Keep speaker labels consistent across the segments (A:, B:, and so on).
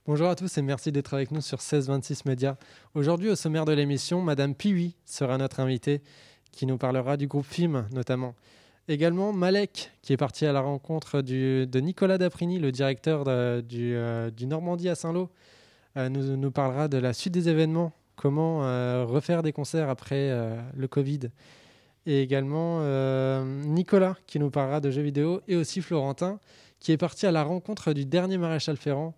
A: Bonjour à tous et merci d'être avec nous sur 1626 Média. Aujourd'hui, au sommaire de l'émission, Madame Piwi sera notre invitée qui nous parlera du groupe FIM notamment. Également Malek qui est parti à la rencontre de Nicolas Daprini, le directeur du Normandie à Saint-Lô, nous parlera de la suite des événements, comment refaire des concerts après le Covid. Et également Nicolas qui nous parlera de jeux vidéo et aussi Florentin qui est parti à la rencontre du dernier maréchal Ferrand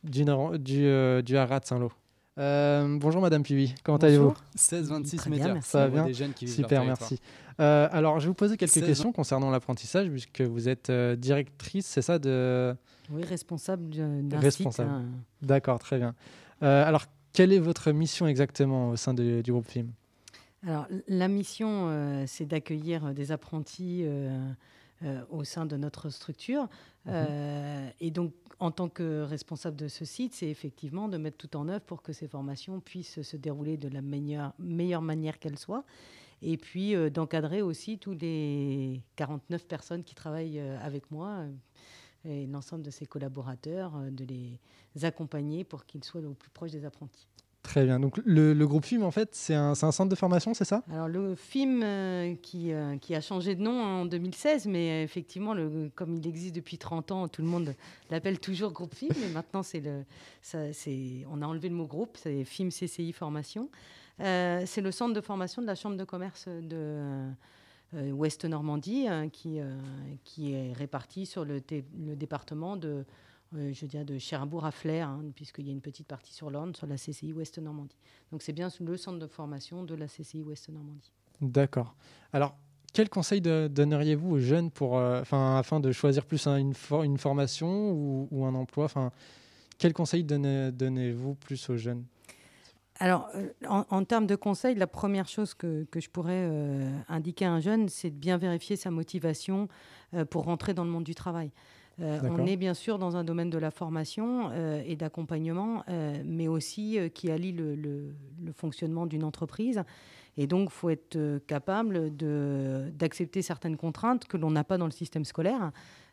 A: du Haras de Saint-Lô. Bonjour Madame Piwi, comment allez-vous?
B: 16-26
C: Très bien,
B: médias.
C: merci.
A: Ça va bien?
B: Des jeunes qui vivent
A: Super,
B: leur territoire.
A: merci. Alors, je vais vous poser quelques
B: 16
A: questions concernant l'apprentissage, puisque vous êtes directrice, c'est ça de...
C: Oui, responsable d'un
A: Responsable.
C: site.
A: D'accord, très bien. Alors, quelle est votre mission exactement au sein du groupe FIM?
C: Alors, la mission, c'est d'accueillir des apprentis au sein de notre structure. Et donc, en tant que responsable de ce site, c'est effectivement de mettre tout en œuvre pour que ces formations puissent se dérouler de la meilleure manière qu'elles soient. Et puis, d'encadrer aussi tous les 49 personnes qui travaillent avec moi et l'ensemble de ses collaborateurs, de les accompagner pour qu'ils soient au plus proche des apprentis.
A: Très bien. Donc, le groupe FIM, en fait, c'est un centre de formation, c'est ça?
C: Alors le film qui a changé de nom en 2016, mais effectivement, comme il existe depuis 30 ans, tout le monde l'appelle toujours groupe film, mais maintenant on a enlevé le mot groupe, c'est FIM CCI Formation. C'est le centre de formation de la Chambre de commerce de Ouest Normandie qui est réparti sur le département de Cherbourg à Flers, puisqu'il y a une petite partie sur l'Orne, sur la CCI Ouest Normandie. Donc c'est bien le centre de formation de la CCI Ouest Normandie.
A: D'accord. Alors, quel conseil donneriez-vous aux jeunes afin de choisir plus une formation ou un emploi? Quel conseil donnez-vous plus aux jeunes?
C: Alors, en termes de conseils, la première chose que je pourrais indiquer à un jeune, c'est de bien vérifier sa motivation pour rentrer dans le monde du travail. On est bien sûr dans un domaine de la formation et d'accompagnement, mais aussi qui allie le fonctionnement d'une entreprise. Et donc, il faut être capable d'accepter certaines contraintes que l'on n'a pas dans le système scolaire.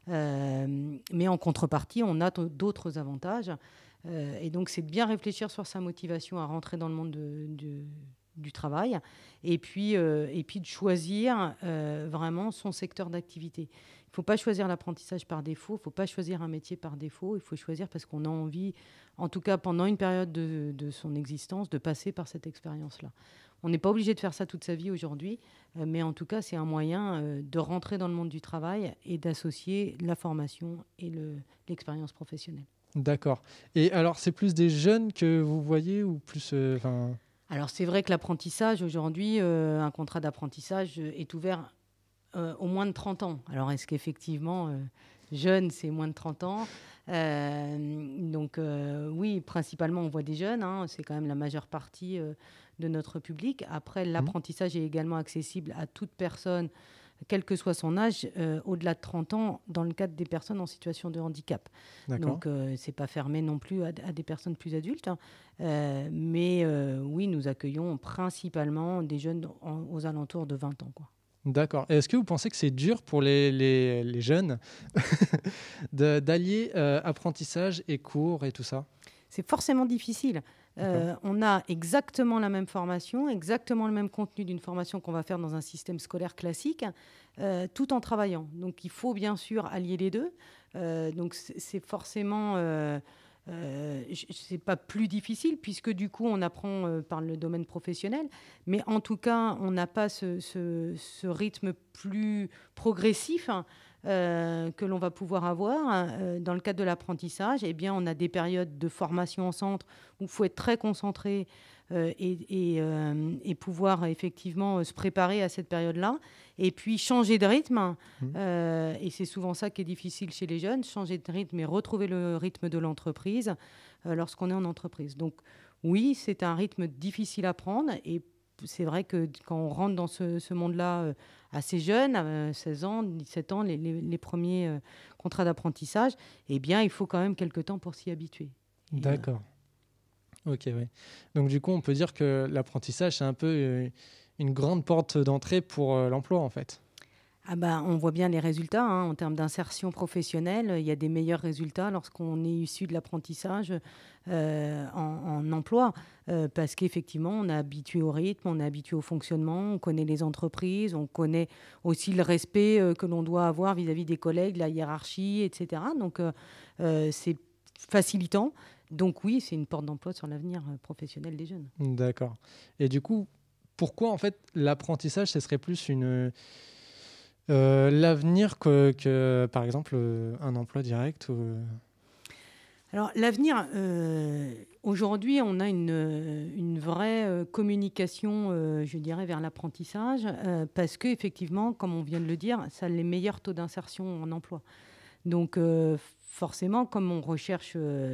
C: Mais en contrepartie, on a d'autres avantages. Et donc, c'est de bien réfléchir sur sa motivation à rentrer dans le monde du travail et puis de choisir vraiment son secteur d'activité. Il ne faut pas choisir l'apprentissage par défaut, il ne faut pas choisir un métier par défaut, il faut choisir parce qu'on a envie, en tout cas pendant une période de son existence, de passer par cette expérience-là. On n'est pas obligé de faire ça toute sa vie aujourd'hui, mais en tout cas, c'est un moyen de rentrer dans le monde du travail et d'associer la formation et l'expérience professionnelle.
A: D'accord. Et alors, c'est plus des jeunes que vous voyez ou plus...
C: Alors, c'est vrai que l'apprentissage, aujourd'hui, un contrat d'apprentissage est ouvert au moins de 30 ans. Alors, est-ce qu'effectivement, jeune, c'est moins de 30 ans Donc, oui, principalement, on voit des jeunes. C'est quand même la majeure partie de notre public. Après, l'apprentissage est également accessible à toute personne, quel que soit son âge, au-delà de 30 ans, dans le cadre des personnes en situation de handicap. Donc, ce n'est pas fermé non plus à des personnes plus adultes. Mais oui, nous accueillons principalement des jeunes aux alentours de 20 ans, quoi.
A: D'accord. Est-ce que vous pensez que c'est dur pour les jeunes d'allier apprentissage et cours et tout ça?
C: C'est forcément difficile. On a exactement la même formation, exactement le même contenu d'une formation qu'on va faire dans un système scolaire classique, tout en travaillant. Donc, il faut bien sûr allier les deux. Donc, c'est forcément... c'est pas plus difficile puisque du coup on apprend par le domaine professionnel, mais en tout cas on n'a pas ce rythme plus progressif que l'on va pouvoir avoir dans le cadre de l'apprentissage. Eh bien, on a des périodes de formation en centre où il faut être très concentré et pouvoir effectivement se préparer à cette période-là. Et puis changer de rythme, et c'est souvent ça qui est difficile chez les jeunes, changer de rythme et retrouver le rythme de l'entreprise lorsqu'on est en entreprise. Donc oui, c'est un rythme difficile à prendre et c'est vrai que quand on rentre dans ce monde-là assez jeune, 16 ans, 17 ans, les premiers contrats d'apprentissage, eh bien, il faut quand même quelques temps pour s'y habituer.
A: D'accord. Ok, oui. Donc du coup, on peut dire que l'apprentissage, c'est un peu une grande porte d'entrée pour l'emploi, en fait.
C: Ah bah, on voit bien les résultats, hein, en termes d'insertion professionnelle. Il y a des meilleurs résultats lorsqu'on est issu de l'apprentissage en emploi, parce qu'effectivement, on est habitué au rythme, on est habitué au fonctionnement, on connaît les entreprises, on connaît aussi le respect que l'on doit avoir vis-à-vis des collègues, la hiérarchie, etc. Donc, c'est facilitant. Donc oui, c'est une porte d'emploi sur l'avenir professionnel des jeunes.
A: D'accord. Et du coup, pourquoi en fait l'apprentissage, ce serait plus l'avenir que, par exemple, un emploi direct
C: Alors l'avenir, aujourd'hui, on a une vraie communication, je dirais, vers l'apprentissage, parce qu'effectivement, comme on vient de le dire, ça a les meilleurs taux d'insertion en emploi. Donc forcément, comme on recherche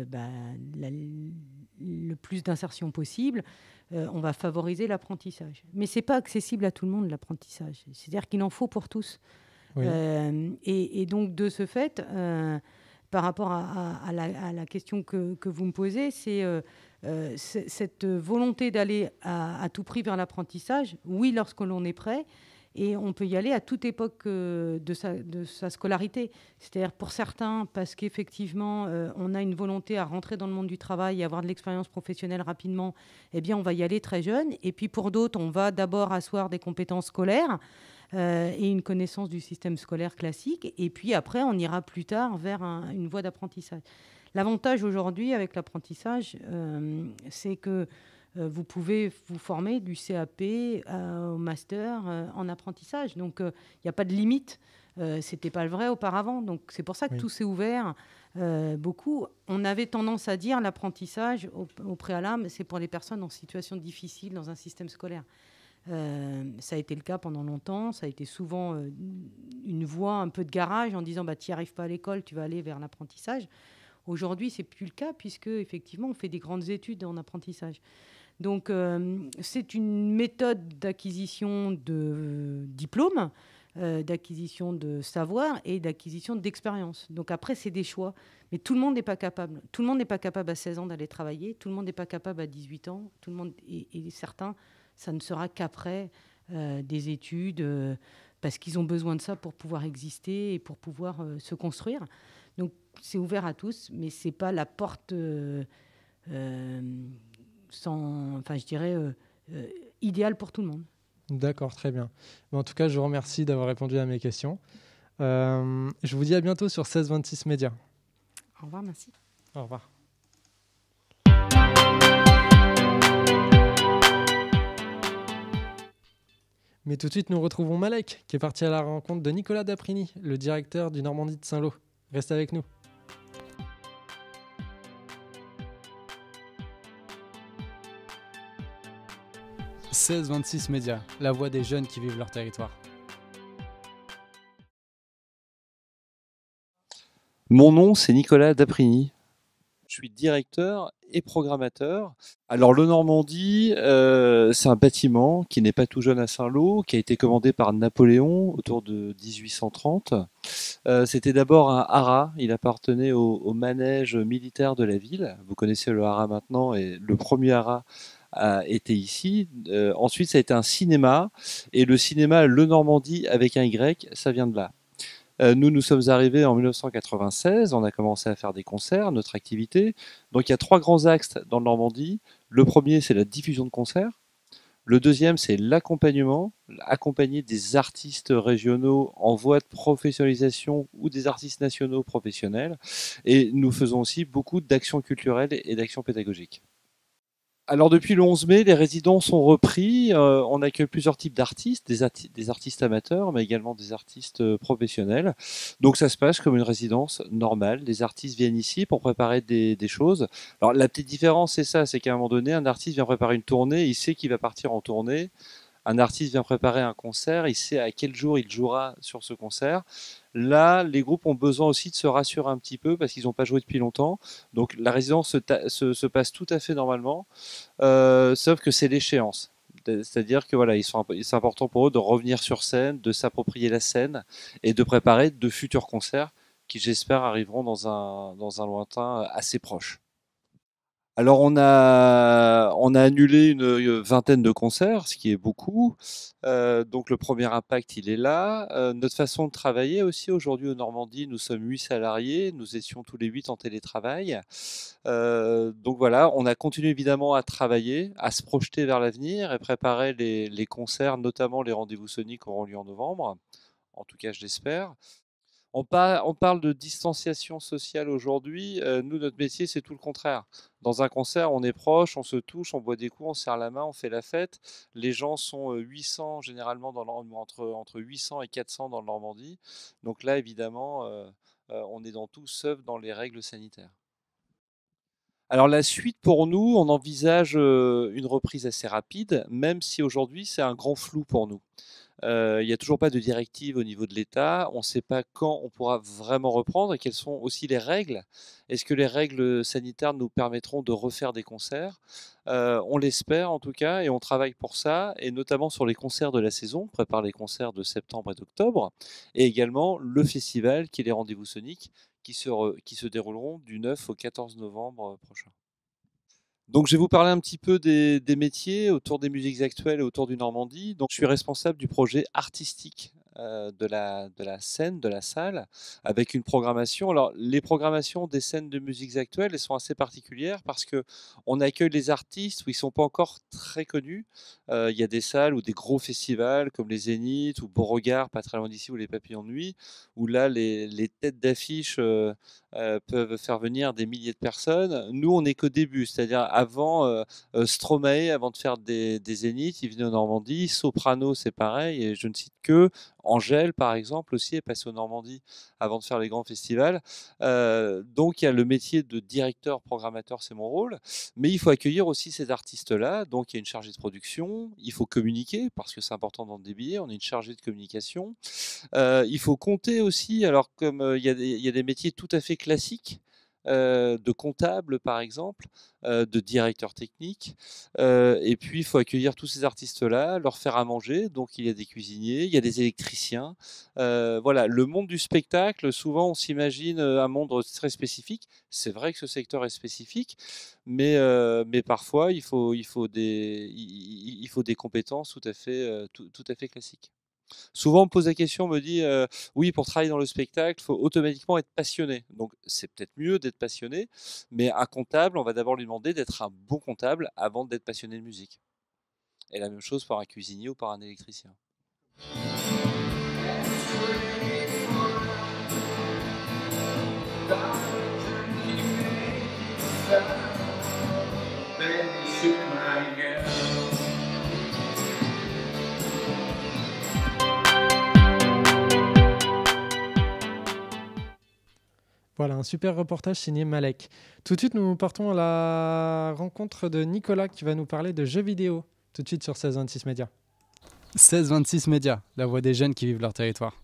C: le plus d'insertion possible, on va favoriser l'apprentissage. Mais ce n'est pas accessible à tout le monde, l'apprentissage. C'est-à-dire qu'il en faut pour tous.
A: Oui.
C: Et donc, de ce fait, par rapport à la question que vous me posez, c'est cette volonté d'aller à tout prix vers l'apprentissage. Oui, lorsque l'on est prêt. Et on peut y aller à toute époque de sa scolarité. C'est-à-dire pour certains, parce qu'effectivement, on a une volonté à rentrer dans le monde du travail et avoir de l'expérience professionnelle rapidement, eh bien, on va y aller très jeune. Et puis pour d'autres, on va d'abord asseoir des compétences scolaires et une connaissance du système scolaire classique. Et puis après, on ira plus tard vers une voie d'apprentissage. L'avantage aujourd'hui avec l'apprentissage, c'est que vous pouvez vous former du CAP au master en apprentissage. Donc, il n'y a pas de limite. Ce n'était pas le vrai auparavant. Donc, c'est pour ça que
A: Oui.
C: tout s'est ouvert beaucoup. On avait tendance à dire l'apprentissage au préalable, c'est pour les personnes en situation difficile dans un système scolaire. Ça a été le cas pendant longtemps. Ça a été souvent une voie un peu de garage en disant tu n'y arrives pas à l'école, tu vas aller vers l'apprentissage. Aujourd'hui, ce n'est plus le cas puisque effectivement, on fait des grandes études en apprentissage. Donc, c'est une méthode d'acquisition de diplômes, d'acquisition de savoir et d'acquisition d'expérience. Donc après, c'est des choix. Mais tout le monde n'est pas capable. Tout le monde n'est pas capable à 16 ans d'aller travailler. Tout le monde n'est pas capable à 18 ans. Tout le monde, et certains, ça ne sera qu'après des études, parce qu'ils ont besoin de ça pour pouvoir exister et pour pouvoir se construire. Donc, c'est ouvert à tous, mais ce n'est pas la porte... je dirais, idéal pour tout le monde.
A: D'accord, très bien. Mais en tout cas, je vous remercie d'avoir répondu à mes questions. Je vous dis à bientôt sur 1626 Média.
C: Au revoir, merci.
A: Au revoir. Mais tout de suite, nous retrouvons Malek, qui est parti à la rencontre de Nicolas Daprini, le directeur du Normandie de Saint-Lô. Restez avec nous. « 1626 Média, la voix des jeunes qui vivent leur territoire. »
B: Mon nom, c'est Nicolas Daprini. Je suis directeur et programmateur. Alors, le Normandie, c'est un bâtiment qui n'est pas tout jeune à Saint-Lô, qui a été commandé par Napoléon autour de 1830. C'était d'abord un haras. Il appartenait au manège militaire de la ville. Vous connaissez le haras maintenant, et le premier haras a été ici. Ensuite, ça a été un cinéma. Et le cinéma Le Normandie avec un Y, ça vient de là. Nous sommes arrivés en 1996, on a commencé à faire des concerts, notre activité. Donc il y a 3 grands axes dans le Normandie. Le premier, c'est la diffusion de concerts. Le deuxième, c'est l'accompagnement, accompagner des artistes régionaux en voie de professionnalisation ou des artistes nationaux professionnels. Et nous faisons aussi beaucoup d'actions culturelles et d'actions pédagogiques. Alors depuis le 11 mai, les résidents sont repris. On accueille plusieurs types d'artistes, des artistes amateurs, mais également des artistes professionnels. Donc ça se passe comme une résidence normale. Les artistes viennent ici pour préparer des choses. Alors la petite différence, c'est ça, c'est qu'à un moment donné, un artiste vient préparer une tournée, il sait qu'il va partir en tournée. Un artiste vient préparer un concert, il sait à quel jour il jouera sur ce concert. Là, les groupes ont besoin aussi de se rassurer un petit peu parce qu'ils n'ont pas joué depuis longtemps. Donc la résidence se passe tout à fait normalement, sauf que c'est l'échéance. C'est-à-dire que voilà, c'est important pour eux de revenir sur scène, de s'approprier la scène et de préparer de futurs concerts qui, j'espère, arriveront dans un lointain assez proche. Alors on a annulé une vingtaine de concerts, ce qui est beaucoup. Donc le premier impact, il est là. Notre façon de travailler aussi aujourd'hui en Normandie, nous sommes 8 salariés, nous étions tous les 8 en télétravail. Donc voilà, on a continué évidemment à travailler, à se projeter vers l'avenir et préparer les concerts, notamment les rendez-vous soniques qui auront lieu en novembre. En tout cas, je l'espère. On parle de distanciation sociale aujourd'hui. Nous, notre métier, c'est tout le contraire. Dans un concert, on est proche, on se touche, on boit des coups, on serre la main, on fait la fête. Les gens sont 800 généralement entre 800 et 400 dans le Normandie. Donc là, évidemment, on est dans tout sauf dans les règles sanitaires. Alors la suite pour nous, on envisage une reprise assez rapide, même si aujourd'hui c'est un grand flou pour nous. Il n'y a toujours pas de directive au niveau de l'État. On ne sait pas quand on pourra vraiment reprendre et quelles sont aussi les règles. Est-ce que les règles sanitaires nous permettront de refaire des concerts? On l'espère en tout cas et on travaille pour ça, et notamment sur les concerts de la saison. On prépare les concerts de septembre et d'octobre, et également le festival qui est les rendez-vous soniques qui se dérouleront du 9 au 14 novembre prochain. Donc, je vais vous parler un petit peu des métiers autour des musiques actuelles et autour du Normandie. Donc, je suis responsable du projet artistique de la scène, de la salle, avec une programmation. Alors, les programmations des scènes de musiques actuelles, elles sont assez particulières parce que on accueille les artistes où ils sont pas encore très connus. Il y a des salles ou des gros festivals comme les Zéniths ou Beauregard, pas très loin d'ici, ou les Papillons de Nuit, où là, les têtes d'affiche peuvent faire venir des milliers de personnes. Nous, on n'est qu'au début, c'est-à-dire avant Stromae, avant de faire des zéniths, il venait en Normandie. Soprano, c'est pareil, et je ne cite que Angèle, par exemple, aussi est passée en Normandie avant de faire les grands festivals. Donc, il y a le métier de directeur, programmateur, c'est mon rôle, mais il faut accueillir aussi ces artistes-là. Donc, il y a une chargée de production, il faut communiquer parce que c'est important de vendre des billets. On est une chargée de communication. Il faut compter aussi, alors comme il y a des métiers tout à fait classiques, de comptable par exemple, de directeur technique, et puis il faut accueillir tous ces artistes-là, leur faire à manger. Donc il y a des cuisiniers, il y a des électriciens. Voilà, le monde du spectacle, souvent on s'imagine un monde très spécifique. C'est vrai que ce secteur est spécifique, mais parfois il faut des compétences tout à fait classiques. Souvent, on me pose la question, on me dit oui, pour travailler dans le spectacle, il faut automatiquement être passionné. Donc, c'est peut-être mieux d'être passionné, mais un comptable, on va d'abord lui demander d'être un bon comptable avant d'être passionné de musique. Et la même chose pour un cuisinier ou pour un électricien.
A: Voilà, un super reportage signé Malek. Tout de suite, nous partons à la rencontre de Nicolas qui va nous parler de jeux vidéo. Tout de suite sur 1626 Média.
D: 1626 Média, la voix des jeunes qui vivent leur territoire.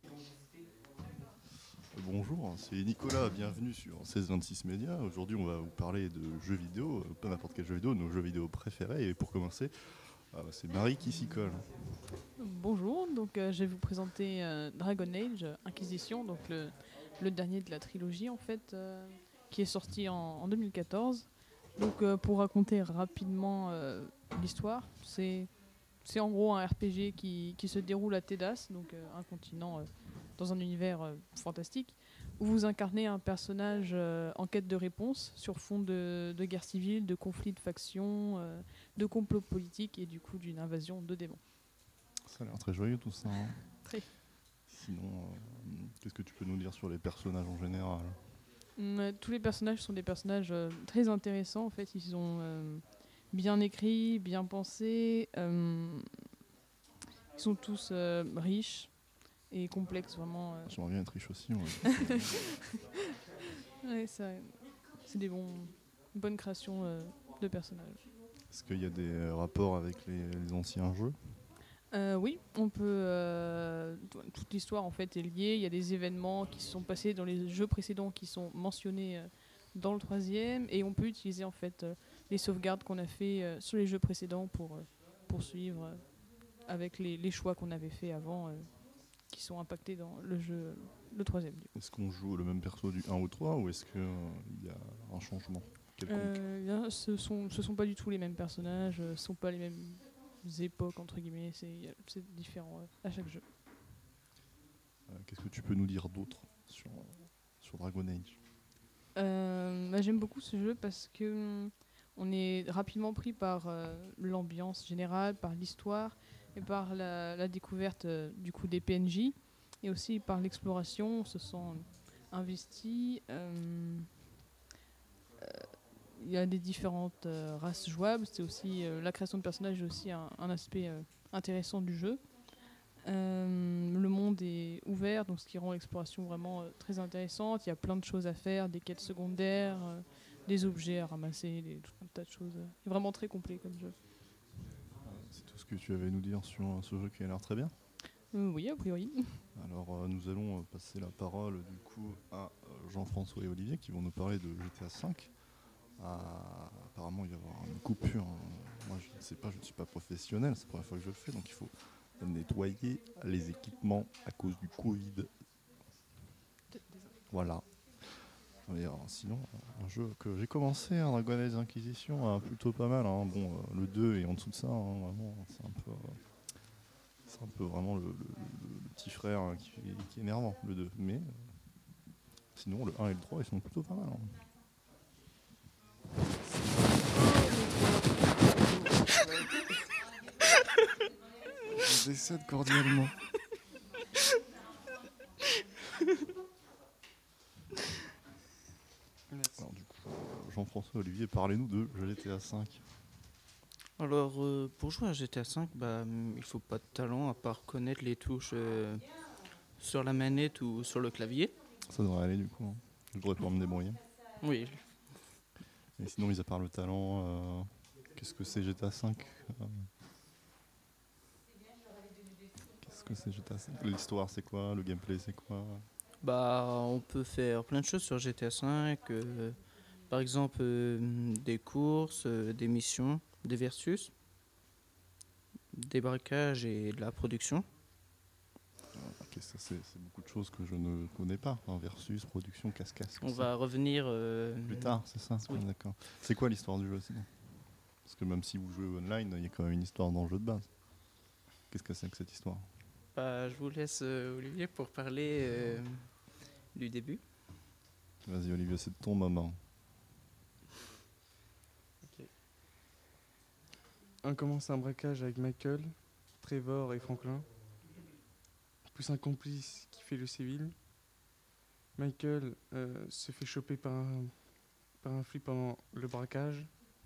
E: Bonjour, c'est Nicolas, bienvenue sur 1626 Média. Aujourd'hui, on va vous parler de jeux vidéo, pas n'importe quel jeu vidéo, nos jeux vidéo préférés. Et pour commencer, c'est Marie qui s'y colle.
F: Bonjour, donc je vais vous présenter Dragon Age Inquisition, donc le dernier de la trilogie en fait, qui est sorti en 2014. Donc pour raconter rapidement l'histoire, c'est en gros un RPG qui se déroule à Tedas, donc un continent dans un univers fantastique, où vous incarnez un personnage en quête de réponse sur fond de guerre civile, de conflits de factions, de complots politiques et du coup d'une invasion de démons.
E: Ça a l'air très joyeux tout ça. Hein.
F: Très.
E: Sinon, qu'est-ce que tu peux nous dire sur les personnages en général?
F: Tous les personnages sont des personnages très intéressants. En fait, ils sont bien écrits, bien pensés. Ils sont tous riches et complexes, vraiment.
E: J'aimerais bien être riche aussi.
F: Ouais, c'est des bonnes créations de personnages.
E: Est-ce qu'il y a des rapports avec les anciens jeux?
F: Oui, on peut. Toute l'histoire en fait est liée. Il y a des événements qui se sont passés dans les jeux précédents qui sont mentionnés dans le troisième, et on peut utiliser en fait les sauvegardes qu'on a fait sur les jeux précédents pour poursuivre avec les choix qu'on avait fait avant, qui sont impactés dans le troisième.
E: Est-ce qu'on joue le même perso du 1 au 3 ou est-ce qu'il y a un changement? quelconque.
F: Là, ce sont pas du tout les mêmes personnages, ce sont pas les mêmes époques entre guillemets, c'est différent à chaque jeu.
E: Qu'est-ce que tu peux nous dire d'autre sur Dragon Age?
F: J'aime beaucoup ce jeu parce que on est rapidement pris par l'ambiance générale, par l'histoire et par la découverte du coup des PNJ et aussi par l'exploration. On se sent investi. Il y a des différentes races jouables. C'est aussi la création de personnages est aussi un aspect intéressant du jeu. Le monde est ouvert, donc ce qui rend l'exploration vraiment très intéressante. Il y a plein de choses à faire, des quêtes secondaires, des objets à ramasser, tout un tas de choses. C'est vraiment très complet comme jeu.
E: C'est tout ce que tu avais à nous dire sur ce jeu qui a l'air très bien.
F: Oui, a priori.
E: Alors nous allons passer la parole du coup à Jean-François et Olivier qui vont nous parler de GTA V. Apparemment il va y avoir une coupure. Moi je ne sais pas, je ne suis pas professionnel, c'est la première fois que je le fais, donc il faut nettoyer les équipements à cause du Covid. Voilà. Mais, sinon, un jeu que j'ai commencé, Dragon Age Inquisition, plutôt pas mal. Hein. Bon, le 2 est en dessous de ça, hein, vraiment, c'est un peu vraiment le petit frère qui est énervant, le 2. Mais sinon, le 1 et le 3, ils sont plutôt pas mal. Hein. Je décède cordialement. Alors, du coup, Jean-François, Olivier, parlez-nous de GTA V.
G: Alors, pour jouer à GTA V, il faut pas de talent à part connaître les touches sur la manette ou sur le clavier.
E: Ça devrait aller du coup. Hein. Je devrais pouvoir me débrouiller.
G: Oui.
E: Et sinon, mis à part le talent, qu'est-ce que c'est GTA V Qu'est-ce que c'est GTA V L'histoire, c'est quoi? Le gameplay, c'est quoi?
G: On peut faire plein de choses sur GTA V. Par exemple, des courses, des missions, des versus, des braquages et de la production.
E: Ok, ça c'est beaucoup de choses que je ne connais pas. Hein, versus, production, casse-casse.
G: On va revenir
E: plus tard, c'est ça?
G: Oui.
E: D'accord. C'est quoi l'histoire du jeu sinon? Parce que même si vous jouez online, il y a quand même une histoire dans le jeu de base. Qu'est-ce que c'est que cette histoire?
G: Je vous laisse Olivier pour parler du début.
E: Vas-y Olivier, c'est ton moment.
H: On commence un braquage avec Michael, Trevor et Franklin, plus un complice qui fait le civil. Michael se fait choper par un flic pendant le braquage.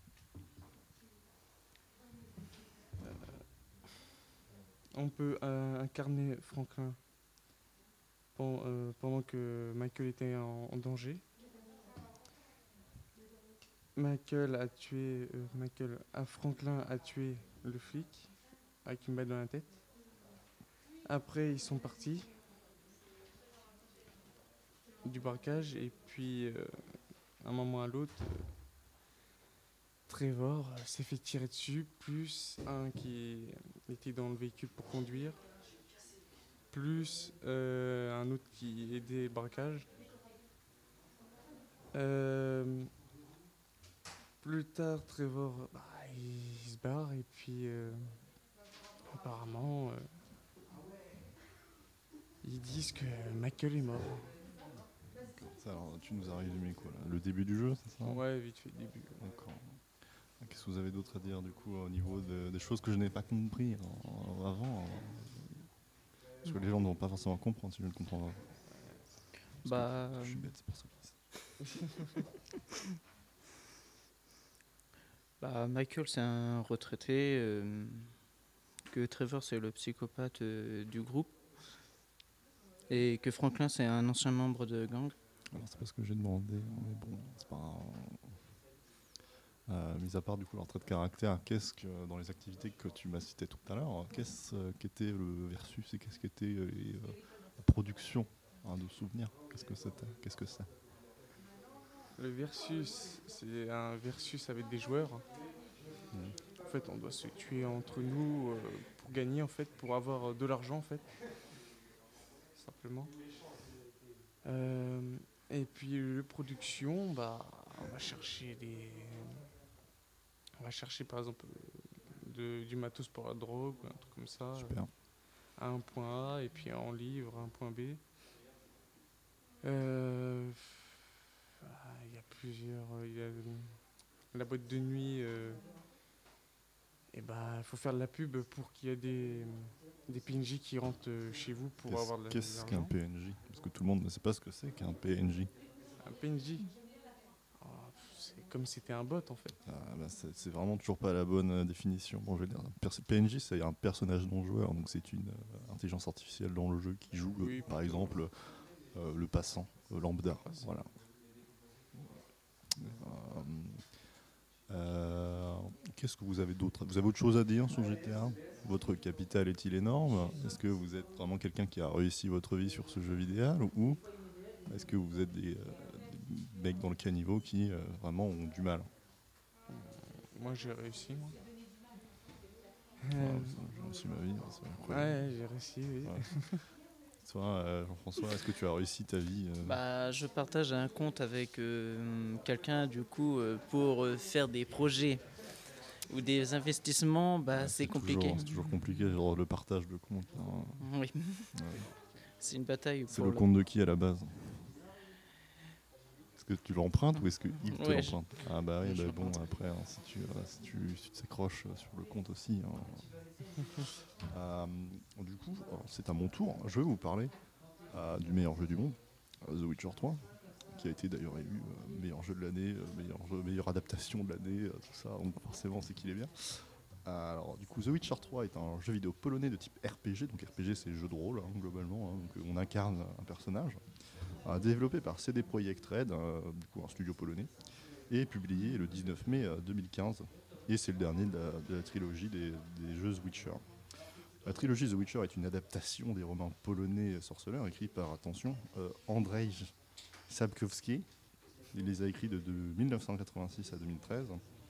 H: On peut incarner Franklin pendant que Michael était en danger. Franklin a tué le flic avec une balle dans la tête. Après, ils sont partis du braquage et puis, à un moment à l'autre, Trevor s'est fait tirer dessus, plus un qui était dans le véhicule pour conduire, plus un autre qui aidait le braquage. Plus tard, Trevor, il se barre et puis apparemment, ils disent que Michael est mort.
E: Ça, alors, tu nous as résumé quoi là? Le début du jeu, c'est ça?
H: Ouais, vite fait, début.
E: D'accord. Qu'est-ce que vous avez d'autre à dire du coup au niveau des choses que je n'ai pas compris avant? Parce que les gens ne vont pas forcément comprendre si je ne comprends pas. Je suis bête, c'est pour ça que je dis ça.
G: Michael, c'est un retraité, que Trevor, c'est le psychopathe du groupe, et que Franklin, c'est un ancien membre de gang.
E: Alors c'est pas ce que j'ai demandé, mais bon, c'est pas mis à part du coup leur trait de caractère, qu'est-ce que dans les activités que tu m'as citées tout à l'heure, qu'est-ce qu'était le versus et qu'est-ce qu'était la production de souvenirs? Qu'est-ce que c'était? Qu'est-ce que c'est?
H: Le versus, c'est un versus avec des joueurs. En fait, on doit se tuer entre nous pour gagner, en fait, pour avoir de l'argent, en fait. Simplement. Et puis, la production, On va chercher par exemple du matos pour la drogue, ou un truc comme ça.
E: Super.
H: À un point A et puis en livre à un point B. Il y a plusieurs. Il y a la boîte de nuit. Il faut faire de la pub pour qu'il y ait des PNJ qui rentrent chez vous pour avoir de
E: Qu'est-ce
H: l'argent.
E: qu'un PNJ? Parce que tout le monde ne sait pas ce que c'est qu'un PNJ.
H: Un PNJ, c'est comme si c'était un bot en fait.
E: C'est vraiment toujours pas la bonne définition. Bon, je vais dire, PNJ, c'est un personnage non joueur, donc c'est une intelligence artificielle dans le jeu qui joue, par exemple, le passant lambda. Voilà. Qu'est-ce que vous avez d'autre? Vous avez autre chose à dire sur GTA? Votre capital est-il énorme? Est-ce que vous êtes vraiment quelqu'un qui a réussi votre vie sur ce jeu vidéo, ou est-ce que vous êtes des mecs dans le caniveau qui vraiment ont du mal?
H: Moi j'ai réussi.
E: J'ai réussi ma vie, c'est incroyable.
H: Ouais, j'ai réussi, oui.
E: Ouais. Toi, Jean-François, est-ce que tu as réussi ta vie?
G: Je partage un compte avec quelqu'un du coup pour faire des projets ou des investissements, c'est compliqué.
E: C'est toujours compliqué, genre le partage de compte. Hein.
G: Oui.
E: Ouais.
G: C'est une bataille.
E: C'est le compte de qui à la base? Est-ce que tu l'empruntes ou est-ce qu'il te l'emprunte? Ah bah oui, bon, après, hein, si tu t'accroches sur le compte aussi. Hein. Du coup, c'est à mon tour. Je vais vous parler du meilleur jeu du monde, The Witcher 3, qui a été d'ailleurs élu meilleur jeu de l'année, meilleure adaptation de l'année, tout ça. Donc forcément, c'est qu'il est bien. Alors du coup, The Witcher 3 est un jeu vidéo polonais de type RPG. Donc RPG, c'est jeu de rôle, hein, globalement. Hein. Donc on incarne un personnage. Développé par CD Projekt Red, du coup un studio polonais, et publié le 19 mai 2015. Et c'est le dernier de la trilogie des jeux The Witcher. La trilogie The Witcher est une adaptation des romans polonais sorceleurs écrits par, attention, Andrzej Sapkowski. Il les a écrits de 1986 à 2013.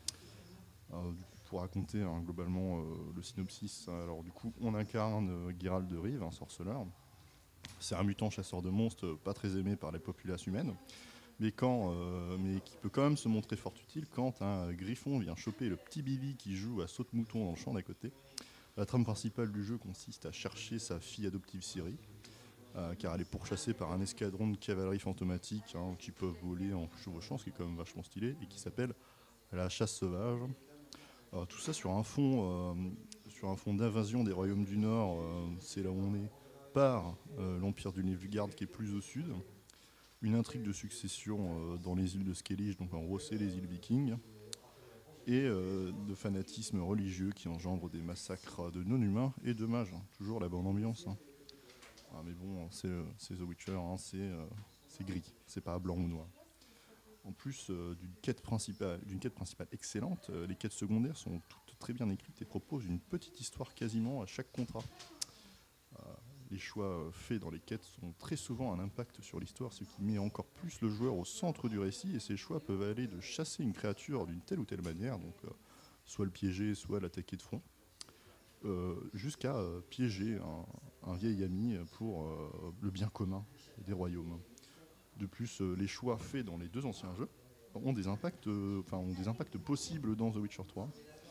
E: Pour raconter globalement le synopsis, alors du coup on incarne Geralt de Rive, un sorceleur. C'est un mutant chasseur de monstres pas très aimé par les populations humaines, mais qui peut quand même se montrer fort utile quand un griffon vient choper le petit Billy qui joue à saute-mouton dans le champ d'à côté. La trame principale du jeu consiste à chercher sa fille adoptive Ciri, car elle est pourchassée par un escadron de cavalerie fantomatique qui peuvent voler en chevauchant, ce qui est quand même vachement stylé, et qui s'appelle la chasse sauvage. Tout ça sur un fond d'invasion des royaumes du Nord, c'est là où on est, par l'empire du Nilfgaard qui est plus au sud, une intrigue de succession dans les îles de Skellige, donc en gros c'est les îles vikings, et de fanatisme religieux qui engendre des massacres de non-humains et de mages. Toujours la bonne ambiance. Hein. Mais bon, c'est The Witcher, hein, c'est gris, c'est pas blanc ou noir. En plus d'une quête principale excellente, les quêtes secondaires sont toutes très bien écrites et proposent une petite histoire quasiment à chaque contrat. Les choix faits dans les quêtes ont très souvent un impact sur l'histoire, ce qui met encore plus le joueur au centre du récit, et ces choix peuvent aller de chasser une créature d'une telle ou telle manière, donc soit le piéger, soit l'attaquer de front, jusqu'à piéger un vieil ami pour le bien commun des royaumes. De plus, les choix faits dans les deux anciens jeux ont des impacts possibles dans The Witcher 3.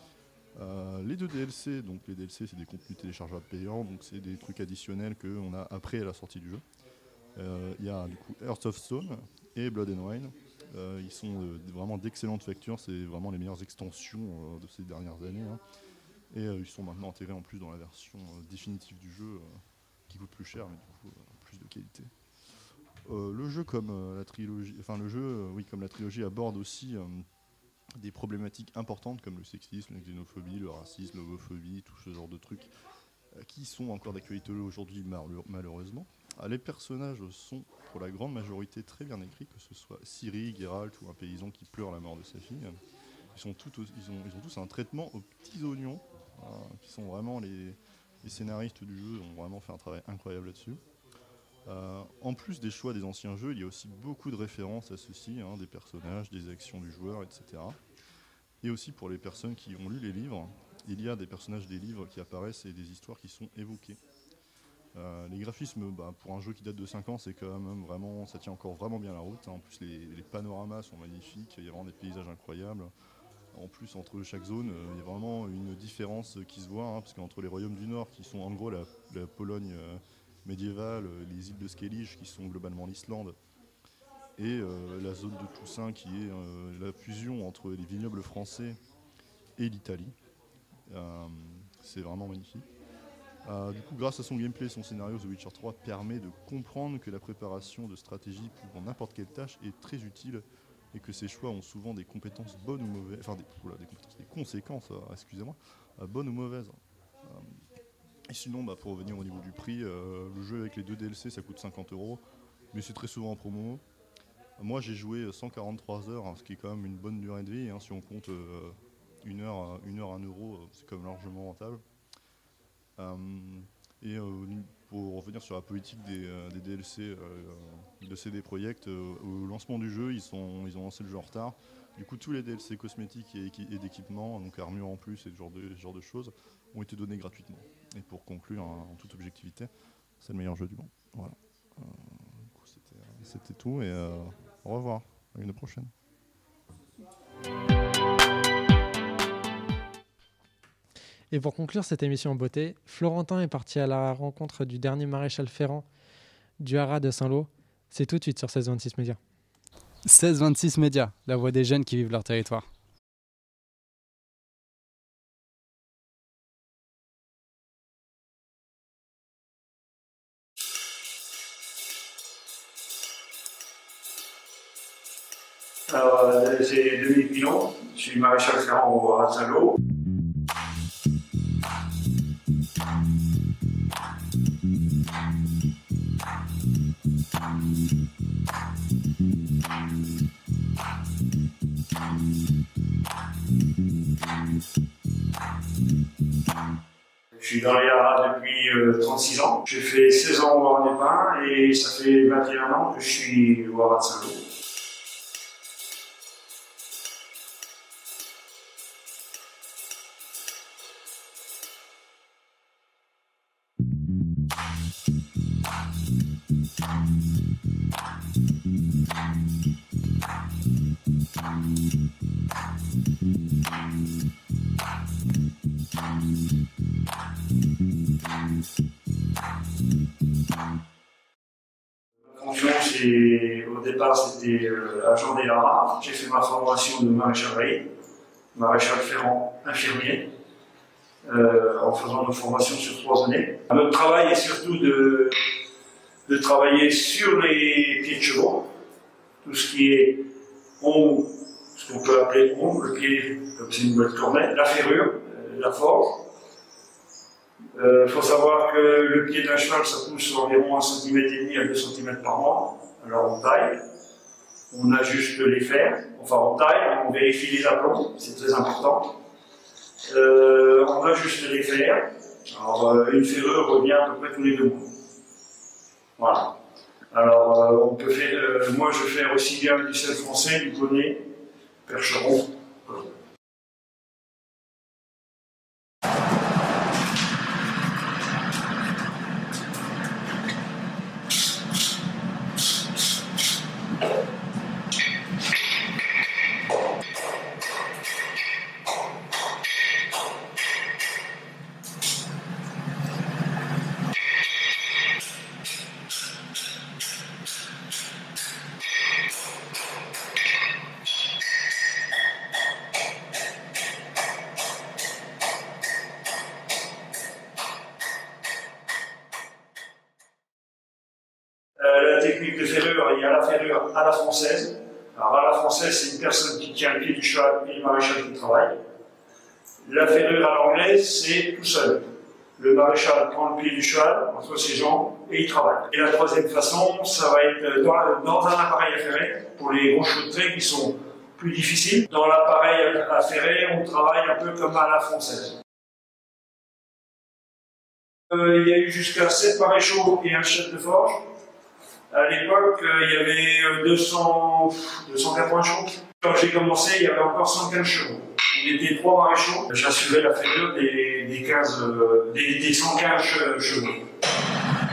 E: Les deux DLC, donc les DLC c'est des contenus téléchargeables payants, donc c'est des trucs additionnels qu'on a après la sortie du jeu. Il y a du coup Heart of Stone et Blood and Wine. Ils sont vraiment d'excellente facture, c'est vraiment les meilleures extensions de ces dernières années. Hein. Et ils sont maintenant intégrés en plus dans la version définitive du jeu, qui coûte plus cher, mais du coup plus de qualité. Le jeu comme la trilogie, comme la trilogie aborde aussi des problématiques importantes comme le sexisme, la xénophobie, le racisme, l'homophobie, tout ce genre de trucs qui sont encore d'actualité aujourd'hui malheureusement. Les personnages sont pour la grande majorité très bien écrits, que ce soit Ciri, Geralt ou un paysan qui pleure la mort de sa fille. Ils ont tous un traitement aux petits oignons, qui sont vraiment les scénaristes du jeu ont vraiment fait un travail incroyable là-dessus. En plus des choix des anciens jeux, il y a aussi beaucoup de références à ceux-ci, des personnages, des actions du joueur, etc. Et aussi pour les personnes qui ont lu les livres, il y a des personnages des livres qui apparaissent et des histoires qui sont évoquées. Les graphismes, pour un jeu qui date de 5 ans, c'est quand même vraiment, ça tient encore vraiment bien la route. En plus, les panoramas sont magnifiques, il y a vraiment des paysages incroyables. En plus, entre chaque zone, il y a vraiment une différence qui se voit, parce qu'entre les royaumes du Nord, qui sont en gros la Pologne médiévale, les îles de Skellige, qui sont globalement l'Islande, et la zone de Toussaint, qui est la fusion entre les vignobles français et l'Italie. C'est vraiment magnifique. Du coup, grâce à son gameplay et son scénario, The Witcher 3 permet de comprendre que la préparation de stratégie pour n'importe quelle tâche est très utile et que ces choix ont souvent des compétences bonnes ou mauvaises, enfin des conséquences, excusez-moi, bonnes ou mauvaises. Et sinon, pour revenir au niveau du prix, le jeu avec les 2 DLC, ça coûte 50 €, mais c'est très souvent en promo. Moi, j'ai joué 143 heures, ce qui est quand même une bonne durée de vie. Si on compte 1 heure, 1 euro, c'est quand même largement rentable. Et pour revenir sur la politique des DLC de CD Projekt, au lancement du jeu, ils ont lancé le jeu en retard. Du coup, tous les DLC cosmétiques et d'équipements, donc armure en plus et ce genre de choses, ont été donnés gratuitement. Et pour conclure, en toute objectivité, c'est le meilleur jeu du monde. Voilà. Du coup, c'était tout et au revoir. À une prochaine.
A: Et pour conclure cette émission en beauté, Florentin est parti à la rencontre du dernier maréchal ferrant du haras de Saint-Lô. C'est tout de suite sur 1626 Médias.
D: 1626 Médias, la voix des jeunes qui vivent leur territoire.
I: Alors, c'est Denis Pilon, je suis maréchal ferrant au haras de Saint-Lô. Je suis dans les haras depuis 36 ans. J'ai fait 16 ans au haras des Pins et ça fait 21 ans que je suis au haras de Saint-Lô. Au départ, c'était agent des haras. J'ai fait ma formation de maréchalerie, maréchal ferrant infirmier, en faisant une formation sur 3 années. Notre travail est surtout de travailler sur les pieds de chevaux, tout ce qui est ombre, ce qu'on peut appeler ombre, le pied, comme c'est une boîte cornette, la ferrure, la forge. Il faut savoir que le pied d'un cheval, ça pousse environ 1,5 cm à 2 cm par mois. Alors on taille, on ajuste les fers, enfin on taille, on vérifie les aplombs, c'est très important. On ajuste les fers, alors une ferrure revient à peu près tous les 2 mois. Voilà. Alors on peut faire, moi je fais aussi bien du sel français, du poney, percheron. La technique de ferrure, il y a la ferrure à la française. Alors à la française, c'est une personne qui tient le pied du cheval et le maréchal qui travaille. La ferrure à l'anglaise, c'est tout seul. Le maréchal prend le pied du cheval entre ses jambes et il travaille. Et la troisième façon, ça va être dans un appareil à ferrer, pour les gros chevaux de trait qui sont plus difficiles. Dans l'appareil à ferrer, on travaille un peu comme à la française. Il y a eu jusqu'à 7 maréchaux et un chef de forge. À l'époque, il y avait 280 chevaux. Quand j'ai commencé, il y avait encore 115 chevaux. On était 3 maréchaux. J'assurais la ferrure des 115 chevaux.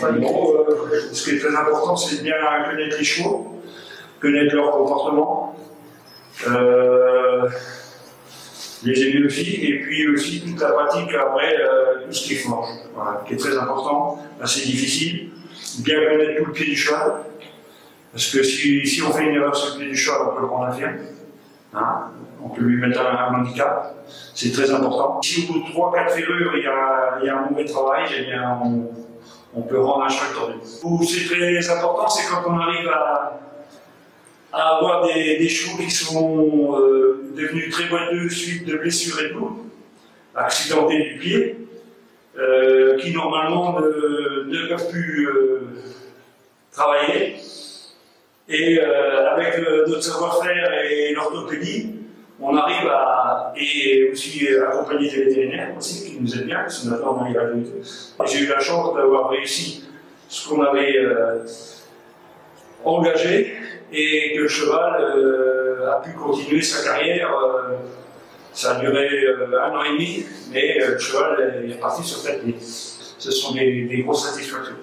I: Ce qui est très important, c'est de bien connaître les chevaux, connaître leur comportement, les aimer aussi, et puis aussi toute la pratique après, tout ce qui est forge, voilà, qui est très important, assez difficile. Bien connaître tout le pied du cheval, parce que si on fait une erreur sur le pied du cheval, on peut le prendre un ferme. Hein, on peut lui mettre un handicap, c'est très important. Si au bout de 3-4 ferrures, il y a un mauvais travail, eh bien, on peut rendre un cheval tordu. Où c'est très important, c'est quand on arrive à avoir des chevaux qui sont devenus très boiteux suite de blessures et tout, accidentés du pied, qui normalement ne peuvent plus travailler. Et avec notre savoir-faire et l'orthopédie, on arrive et aussi accompagner des vétérinaires aussi, qui nous aident bien, parce que maintenant on arrive à l'unité. J'ai eu la chance d'avoir réussi ce qu'on avait engagé et que le cheval a pu continuer sa carrière. Ça a duré 1 an et demi, mais le cheval est reparti sur 4 pieds. Ce sont des grosses satisfactions.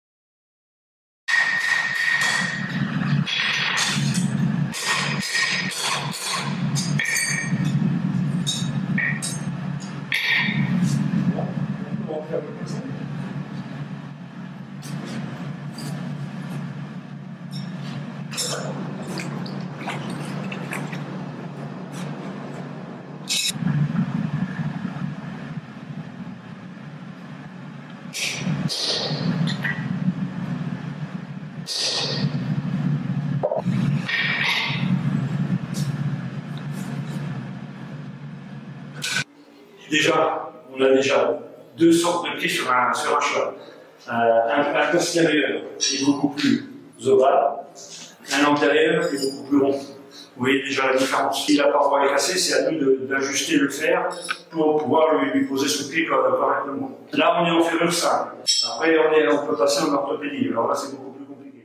I: Déjà, on a déjà 2 sortes de pieds sur un cheval. Un postérieur est beaucoup plus ovale, un antérieur est beaucoup plus rond. Vous voyez déjà la différence. Si la paroi est cassée, c'est à nous d'ajuster le fer pour pouvoir lui poser son pied correctement. Là, on est en ferrure simple. Après, on peut passer en orthopédie. Alors là, c'est beaucoup plus compliqué.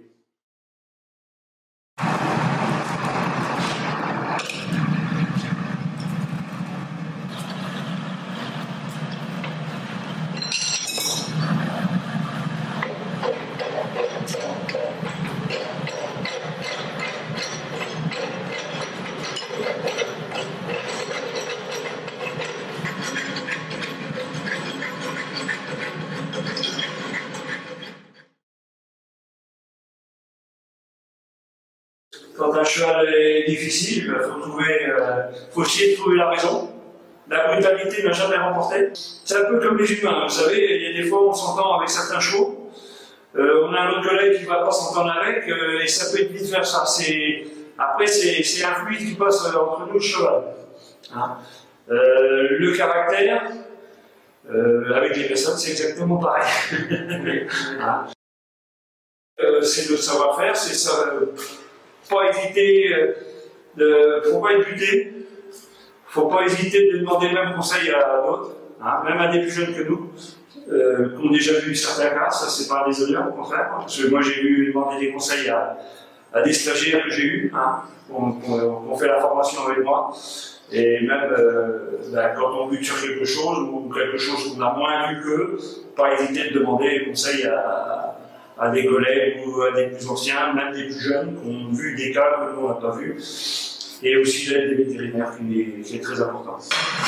I: Quand un cheval est difficile, il faut essayer de trouver la raison. La brutalité n'a jamais remporté. C'est un peu comme les humains, vous savez, il y a des fois on s'entend avec certains chevaux, on a un autre collègue qui ne va pas s'entendre avec, et ça peut être vite faire ça. Après, c'est un fluide qui passe entre nous et le cheval. Hein. Le caractère, avec les personnes, c'est exactement pareil. Hein. C'est notre savoir-faire, c'est ça. Pas hésiter, faut pas être buté, faut pas hésiter de demander le même conseil à d'autres, hein, même à des plus jeunes que nous, qui ont déjà vu certains cas, ça c'est pas un déshonneur, au contraire, hein, parce que moi j'ai eu demander des conseils à des stagiaires que j'ai eus, hein, on fait la formation avec moi, et même quand on bute sur quelque chose, ou quelque chose qu'on a moins vu qu'eux, pas hésiter de demander des conseils à des collègues ou à des plus anciens, même des plus jeunes, qui ont vu des cas que nous on n'a pas vus, et aussi l'aide des vétérinaires qui est très important.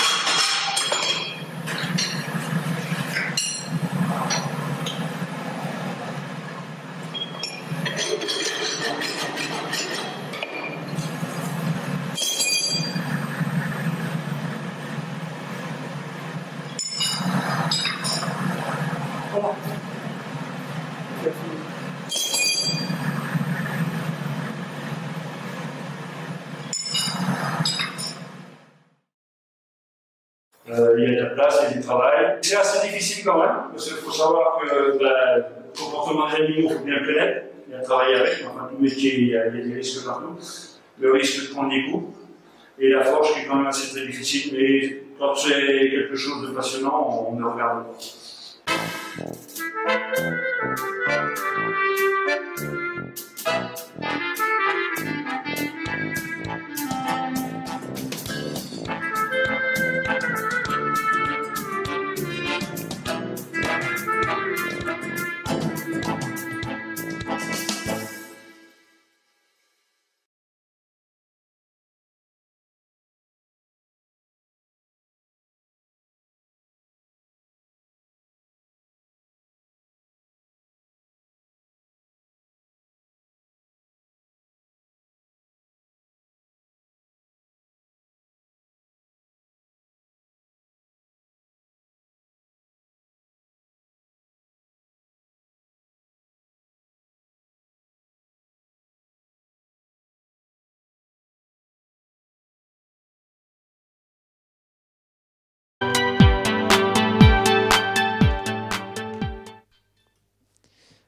I: Il y a de la place, il y a du travail. C'est assez difficile quand même, parce qu'il faut savoir que le comportement des animaux, il faut bien le connaître, il y a à travailler avec, enfin tout métier, il y a des risques partout. Le risque de prendre des coups, et la forge qui est quand même assez très difficile, mais quand c'est quelque chose de passionnant, on ne regarde pas.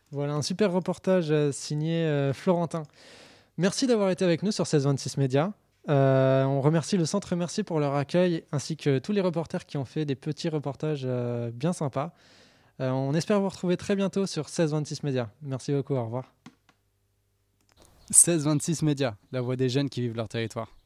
A: Voilà, un super reportage signé Florentin. Merci d'avoir été avec nous sur 1626 Médias. On remercie le Centre Merci pour leur accueil, ainsi que tous les reporters qui ont fait des petits reportages bien sympas. On espère vous retrouver très bientôt sur 1626 Médias. Merci beaucoup, au revoir.
D: 1626 Médias, la voix des jeunes qui vivent leur territoire.